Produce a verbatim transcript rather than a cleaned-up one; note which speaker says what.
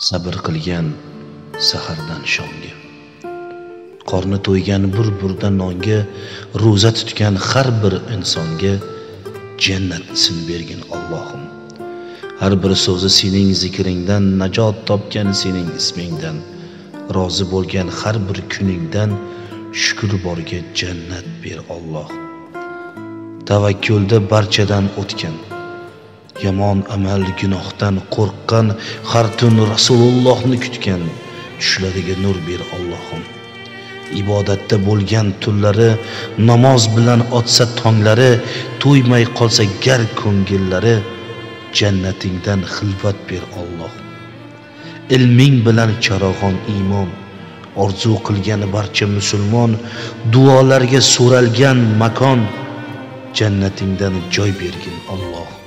Speaker 1: sabr qilgan sahardan shomga, qorni to'ygan bir burda nonga, ro'za tutgan har bir insonga jannat ism bergin Allohim. Har bir so'zi sening zikringdan, najot topgan sening ismingdan, rozi bo'lgan har bir kuningdan, shukr borga jannat ber Alloh. Tavakkulda barchadan o'tgan, yomon amal gunohdan qo'rqqan, har tun Rasulullohni kutgan, tushlariga nur ber Allohim. Ibodatda bo'lgan tunlari, namoz bilan otsa tonglari, to'ymay qolsa gar ko'ngillari, jannatingdan xilvat ber Alloh. Ilming bilan charog'on iymon, orzu qilgan barcha musulmon, duolarga so'ralgan makon, jannatingdan joy bergin Alloh.